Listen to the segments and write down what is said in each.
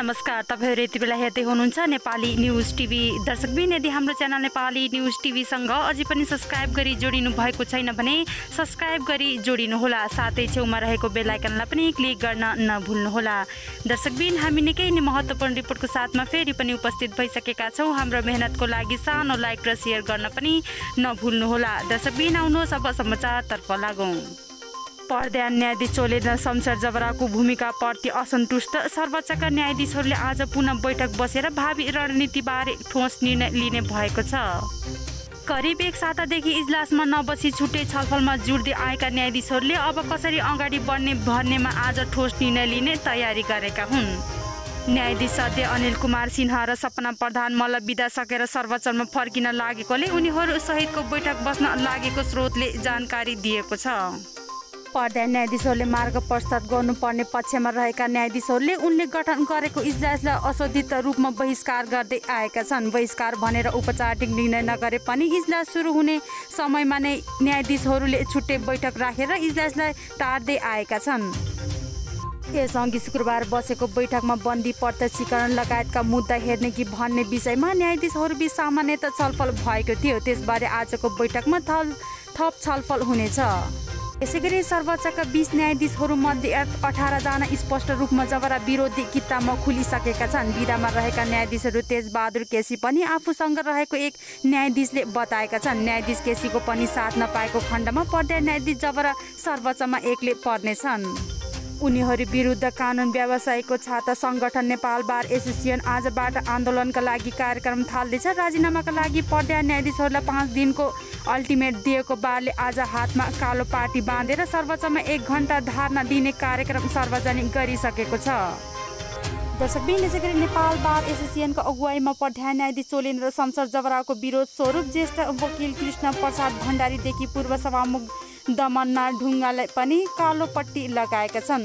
नमस्कार, तपाईहरु यति बेला हेर्दै हुनुहुन्छ नेपाली न्यूज टिभी। दर्शकबिन, यदि हाम्रो च्यानल नेपाली न्यूज टिभी सँग अझै पनि सब्स्क्राइब गरी जोडिनु भएको छैन भने सब्स्क्राइब गरी जोडिनु होला। साथै छेउमा रहेको बेल आइकनलाई पनि क्लिक गर्न नभुल्नु होला। दर्शकबिन, हामी निकै नै महत्त्वपूर्ण रिपोर्टको साथमा फेरि पनि उपस्थित भइसकेका छौं। हाम्रो मेहनतको लागि सानो लाइक र शेयर गर्न पनि नभुल्नु होला। दर्शकबिन, आउनुहोस् अब समाचारतर्फ लागौं। प्रधान न्यायाधीश चोलेन्द्र शमशेर जबराको भूमिकाप्रति असन्तुष्ट सर्वोच्चका न्यायाधीशहरूले आज पुनः बैठक बसेर भावी रणनीतिबारे ठोस निर्णय लिने भएको छ। करिब एक सातादेखि इजलासमा नबसी छुट्टै छलफलमा जुट्दै आएका न्यायाधीशहरूले अब कसरी अगाडि बढ्ने भन्नेमा आज ठोस निर्णय लिने तयारी गरेका हुन्। न्यायाधीश सध्य अनिल कुमार सिन्हा र सपना प्रधान मल्ल बिदा सकेर सर्वोच्चमा फर्किन लागेकोले उनीहरू सहितको बैठक बस्न लागेको स्रोतले जानकारी दिएको छ। प्रधान न्यायाधीशहरूले मार्ग प्रस्ताव गर्नुपर्ने पक्षमा रहेका न्यायाधीशहरूले उनले गठन गरेको इजलासलाई अशोधित रूपमा बहिष्कार गर्दै आएका छन्। बहिष्कार भनेर औपचारिक निर्णय नगरे पनि इजलास सुरु हुने समयमा नै न्यायाधीशहरूले छुट्टै बैठक राखेर इजलासलाई टार्दै आएका छन्। यसअघि शुक्रबार बसेको बैठकमा बन्दी प्रत्यक्षीकरण लगायतका मुद्दा हेर्ने कि भन्ने विषयमा न्यायाधीशहरूबीच सामान्यतः छलफल भएको थियो। त्यसबारे आजको बैठकमा थप छलफल हुनेछ। यसैगरी सर्वोच्चका 20 न्यायाधीशहरूमध्ये 18 जना स्पष्ट रूपमा जबरा विरोधी किताबमा खुलिसकेका छन्। विधामा रहेका न्यायाधीशहरू तेजबहादुर केसी पनि आफूसँग रहेको एक न्यायाधीशले बताएका छन्। न्यायाधीश केसीको पनि साथ नपाएको खण्डमा प्रधान न्यायाधीश जबरा सर्वोच्चमा एक्लै पर्नेछन्। उनीहरू विरुद्ध कानुन व्यवसायको छात्र संगठन नेपाल बार एसोसिएसन आजबाट आन्दोलनका लागि कार्यक्रम थाल्दैछ। राजीनामाका लागि प्रधान न्यायाधीशहरूलाई 5 दिनको अल्टिमेट दिएको बारले आज हातमा कालो पाटी बाँधेर सर्वोच्चमा 1 घण्टा धारणा दिने कार्यक्रम सार्वजनिक गरिसकेको छ। दर्शकबिन, यसैगरी नेपाल बार एसोसिएसनको अगुवाईमा प्रधान न्यायाधीश चोलेन्द्र शमशेर जबराको विरोध स्वरूप ज्येष्ठ वकिल कृष्ण प्रसाद भण्डारीदेखि पूर्व सभामुख दमननाथ ढुङ्गालाई पनि कालो पट्टी लगाएका छन्।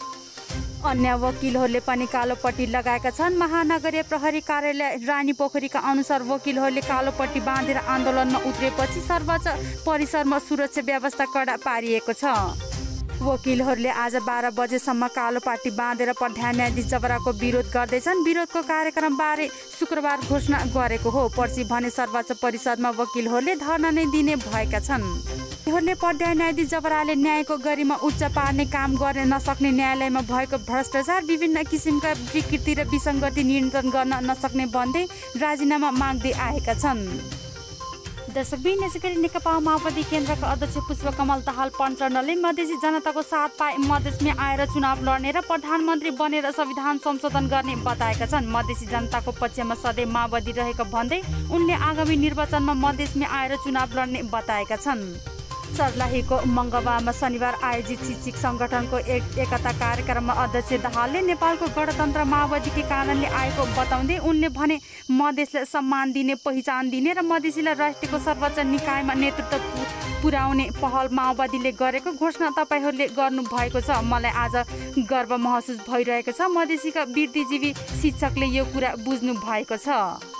अन्य वकिलहरूले पनि कालो पट्टी लगाएका छन्। महानगरीय प्रहरी कार्यालय रानीपोखरीका अनुसार वकिलहरूले कालो पट्टी बाँधेर आन्दोलनमा उत्रेपछि सर्वोच्च परिसरमा सुरक्षा व्यवस्था कडा पारिएको छ। वकिलहरूले आज 12 बजेसम्म कालो पाटी बाँधेर प्रधान न्यायाधीश जबराको विरोध गर्दैछन्। विरोधको कार्यक्रमबारे शुक्रबार घोषणा गरेको हो। पर्सि भने सर्वोच्च परिषदमा वकिलहरूले धरना नै दिने भएका छन्। उनीहरूले प्रधान न्यायाधीश जबराले न्यायको गरिमा उच्च पार्ने काम गर्न नसक्ने, न्यायालयमा भएको भ्रष्टाचार, विभिन्न किसिमका विकृति र विसङ्गति नियन्त्रण गर्न नसक्ने भन्दै राजीनामा माग्दै आएका छन्। दर्शकबिन, यसैगरी नेकपा माओवादी केन्द्रका अध्यक्ष पुष्पकमल दाहाल प्रचण्डले मधेसी जनताको साथ पाए मधेसमै आएर चुनाव लड्ने र प्रधानमन्त्री बनेर संविधान संशोधन गर्ने बताएका छन्। मधेसी जनताको पक्षमा सधैँ माओवादी रहेको भन्दै उनले आगामी निर्वाचनमा मधेसमै आएर चुनाव लड्ने बताएका छन्। सर्लाहीको मङ्गवामा शनिबार आयोजित शिक्षक सङ्गठनको एकता कार्यक्रममा अध्यक्ष दाहालले नेपालको गणतन्त्र माओवादीकै कारणले आएको बताउँदै उनले भने मधेसलाई सम्मान दिने, पहिचान दिने र मधेसीलाई राष्ट्रको सर्वोच्च निकायमा नेतृत्व पुर्याउने पहल माओवादीले गरेको घोषणा तपाईँहरूले गर्नुभएको छ। मलाई आज गर्व महसुस भइरहेको छ। मधेसीका वृत्तिजीवी शिक्षकले यो कुरा बुझ्नु भएको छ।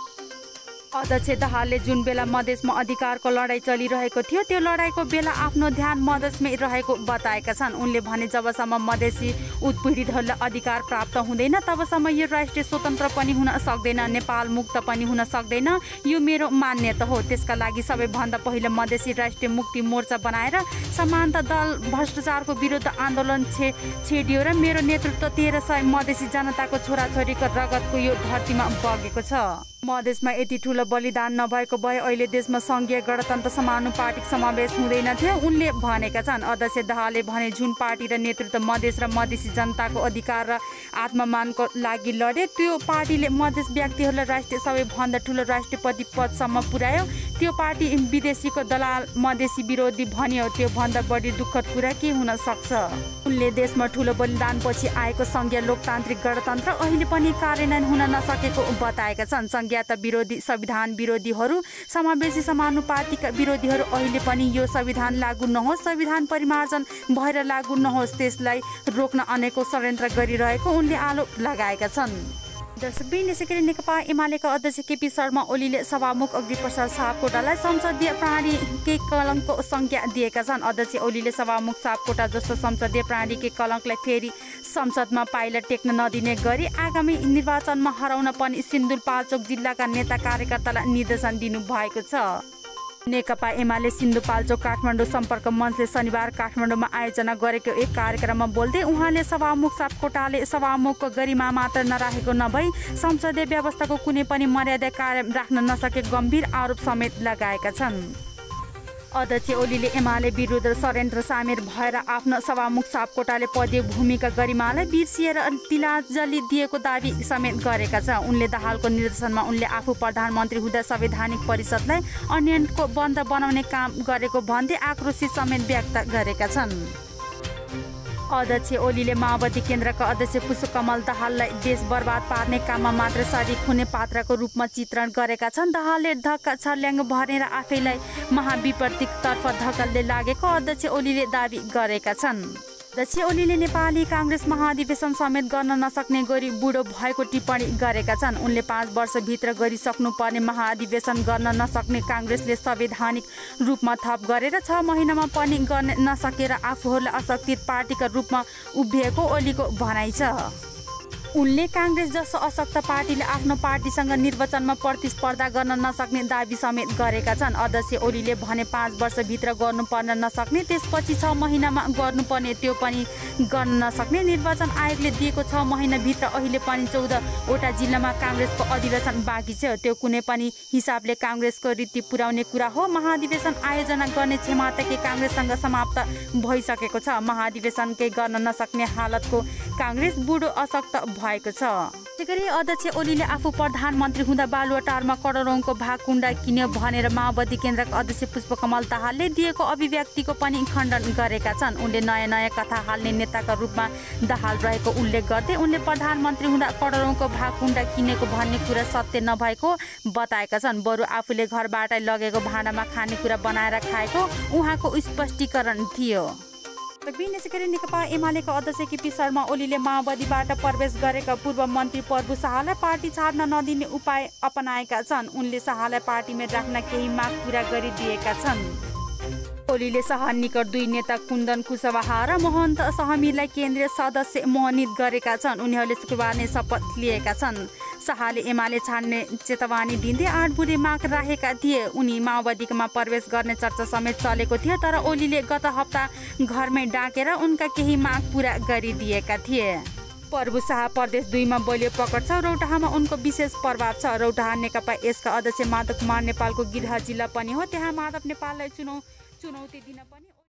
अध्यक्ष दाहालले जुन बेला मधेसमा अधिकारको लडाईँ चलिरहेको थियो त्यो लडाईँको बेला आफ्नो ध्यान मधेसमै रहेको बताएका छन्। उनले भने जबसम्म मधेसी उत्पीडितहरूलाई अधिकार प्राप्त हुँदैन तबसम्म यो राष्ट्रिय स्वतन्त्र पनि हुन सक्दैन, नेपाल मुक्त पनि हुन सक्दैन। यो मेरो मान्यता हो। त्यसका लागि सबैभन्दा पहिला मधेसी राष्ट्रिय मुक्ति मोर्चा बनाएर समानता दल भ्रष्टाचारको विरुद्ध आन्दोलन छेडियो र मेरो नेतृत्व 1300 मधेसी जनताको छोराछोरीको रगतको यो धरतीमा बगेको छ। मधेसमा यति ठुलो बलिदान नभएको भए अहिले देशमा सङ्घीय गणतन्त्र समानुपातिक समावेश हुँदैन थियो, उनले भनेका छन्। अध्यक्ष दाहालले भने जुन पार्टी र नेतृत्व मधेस र मधेसी जनताको अधिकार र आत्ममानको लागि लडे त्यो पार्टीले मधेस व्यक्तिहरूलाई राष्ट्रिय सबैभन्दा ठुलो राष्ट्रपति पदसम्म पुर्यायो। त्यो पार्टी विदेशीको दलाल मधेसी विरोधी भनियो। त्यो भन्दा बढी दुःखद कुरा के हुन सक्छ। उनले देशमा ठुलो बलिदानपछि आएको सङ्घीय लोकतान्त्रिक गणतन्त्र अहिले पनि कार्यान्वयन हुन नसकेको बताएका छन्। संघीयता विरोधी, संविधान विरोधीहरू, समावेशी समानुपातिक विरोधीहरू अहिले पनि यो संविधान लागू नहोस्, संविधान परिमार्जन भएर लागू नहोस् त्यसलाई रोक्न अनेकौं षड्यन्त्र गरिरहेको उनले आरोप लगाएका छन्। दर्शकबिन यसैगरी नेकपा एमालेका अध्यक्ष केपी शर्मा ओलीले सभामुख अग्निप्रसाद सापकोटालाई संसदीय प्रणालीकै कलङ्कको संज्ञा दिएका छन्। अध्यक्ष ओलीले सभामुख सापकोटा जस्तो संसदीय प्रणालीकै कलङ्कलाई फेरि संसदमा पाइला टेक्न नदिने गरी आगामी निर्वाचनमा हराउन पनि सिन्धुपाल्चोक जिल्लाका नेता कार्यकर्तालाई निर्देशन दिनुभएको छ। नेकपा एमाले सिन्धुपाल्चोक काठमाडौँ सम्पर्क मञ्चले शनिबार काठमाडौँमा आयोजना गरेको एक कार्यक्रममा बोल्दै उहाँले सभामुख सापकोटाले सभामुखको गरिमा मात्र नराखेको नभई संसदीय व्यवस्थाको कुनै पनि मर्यादा कायम राख्न नसके गम्भीर आरोप समेत लगाएका छन्। अध्यक्ष ओलीले एमाले विरुद्ध षड्यन्त्र सामेल भएर आफ्नो सभामुख सापकोटाले पदीय भूमिका गरिमालाई बिर्सिएर तिलाञ्जली दिएको दावी समेत गरेका छ। उनले दाहालको निर्देशनमा उनले आफू प्रधानमन्त्री हुँदा संवैधानिक परिषदलाई अन्यायको बन्द बनाउने काम गरेको भन्दै आक्रोशित समेत व्यक्त गरेका छन्। अध्यक्ष ओलीले माओवादी केन्द्रका अध्यक्ष पुष्पकमल दाहाललाई देश बर्बाद पार्ने काममा मात्र शरीक हुने पात्रको रूपमा चित्रण गरेका छन्। दाहालले धक्का छल्याङ्ग भरेर आफैलाई महाविपत्तितर्फ धकेल्दै लागेको अध्यक्ष ओलीले दावी गरेका छन्। अध्यक्ष ओलीले नेपाली काङ्ग्रेस महाधिवेशन समेत गर्न नसक्ने गरी बुढो भएको टिप्पणी गरेका छन्। उनले 5 वर्षभित्र गरिसक्नुपर्ने महाधिवेशन गर्न नसक्ने काङ्ग्रेसले संवैधानिक रूपमा थप गरेर 6 महिनामा पनि गर्न नसकेर आफूहरूलाई अशक्ति पार्टीका रूपमा उभिएको ओलीको भनाइ छ। उनले काङ्ग्रेस जस्तो अशक्त पार्टीले आफ्नो पार्टीसँग निर्वाचनमा प्रतिस्पर्धा गर्न नसक्ने दावी समेत गरेका छन्। अध्यक्ष ओलीले भने 5 वर्षभित्र गर्नुपर्न नसक्ने, त्यसपछि 6 महिनामा गर्नुपर्ने, त्यो पनि गर्न नसक्ने। निर्वाचन आयोगले दिएको 6 महिनाभित्र अहिले पनि 14वटा जिल्लामा काङ्ग्रेसको अधिवेशन बाँकी छ। त्यो कुनै पनि हिसाबले काङ्ग्रेसको रीति पुर्याउने कुरा हो। महाधिवेशन आयोजना गर्ने क्षमता के काङ्ग्रेससँग समाप्त भइसकेको छ। महाधिवेशनकै गर्न नसक्ने हालतको काङ्ग्रेस बुढो अशक्त भएको छ। त्यसैगरी अध्यक्ष ओलीले आफू प्रधानमन्त्री हुँदा बालुवाटारमा करोडौँको भागकुण्डा किन्यो भनेर माओवादी केन्द्रका अध्यक्ष पुष्पकमल दाहालले दिएको अभिव्यक्तिको पनि खण्डन गरेका छन्। उनले नयाँ नयाँ कथा हाल्ने नेताका रूपमा दाहाल रहेको उल्लेख गर्दै उनले प्रधानमन्त्री हुँदा करोडौँको भागकुण्डा किनेको भन्ने कुरा सत्य नभएको बताएका छन्। बरु आफूले घरबाटै लगेको भाँडामा खानेकुरा बनाएर खाएको उहाँको स्पष्टीकरण थियो। यसैगरी नेकपा एमालेका अध्यक्ष केपी शर्मा ओलीले माओवादीबाट प्रवेश गरेका पूर्व मन्त्री प्रभु शाहलाई पार्टी छाड्न नदिने उपाय अपनाएका छन्। उनले शाहलाई पार्टीमा राख्न केही माग पूरा गरिदिएका छन्। ओलीले शाह निकट 2 नेता कुन्दन कुशवाहा र महन्त सहमीरलाई केन्द्रीय सदस्य मनोनित गरेका छन्। उनीहरूले शुक्रबार नै शपथ लिएका छन्। शाहले एमाले छाड्ने चेतावनी दिँदै 8 बुँदे माग राखेका थिए। उनी माओवादीमा प्रवेश गर्ने चर्चा समेत चलेको थियो, तर ओलीले गत हप्ता घरमै डाकेर उनका केही माग पूरा गरिदिएका थिए। प्रभु शाह प्रदेश 2 मा बलियो पकड छ। रौतहटमा उनको विशेष प्रभाव छ। रौतहट नेकपा यसका अध्यक्ष माधव कुमार नेपालको गृह जिल्ला पनि हो। त्यहाँ माधव नेपाललाई चुनौती दिन पनि